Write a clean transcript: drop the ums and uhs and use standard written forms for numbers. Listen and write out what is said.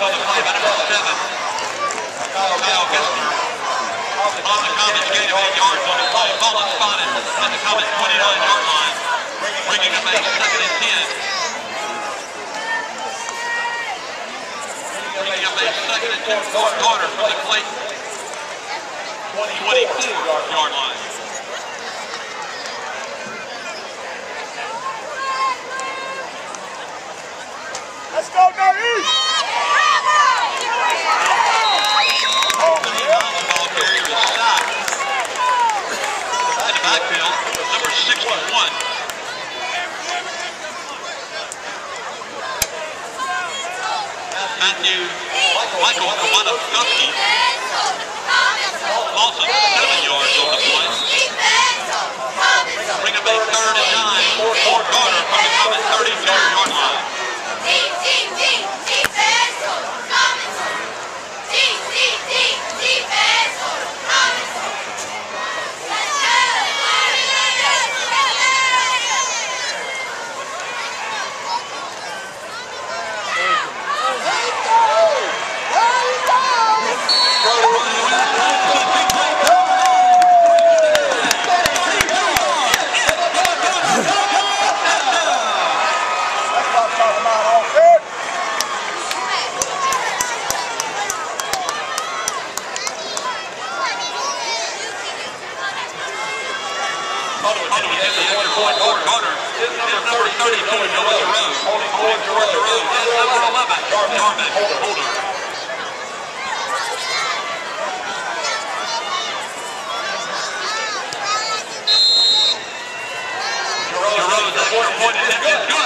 on the play by number 7. Kyle Garner. On the Comets, gain of 8 yards on the play. Ball is spotted at the Comets 29-yard line. Bringing up a 2nd and 10. Bringing up a 2nd and 2 for Garner from the Clayton 24-yard line. Let's go, Nyheim! The ball carrier is stopped. In the backfield, number 61. Michael Kowalski. Loss of 7 yards on the play. Bring up a 3rd and 9 for Garner from the Comets 32-yard line. Number 32, Noah Rout. Holding towards the road. That's number 11, Jarman Holder. Jerome, extra point attempt is good.